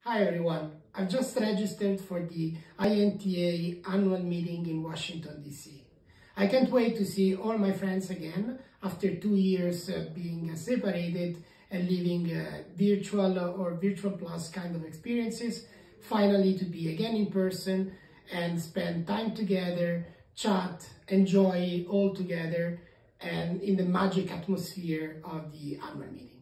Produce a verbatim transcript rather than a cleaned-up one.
Hi everyone, I've just registered for the I N T A annual meeting in Washington, D C. I can't wait to see all my friends again after two years uh, being uh, separated and living uh, virtual or virtual plus kind of experiences, finally to be again in person and spend time together, chat, enjoy all together and in the magic atmosphere of the annual meeting.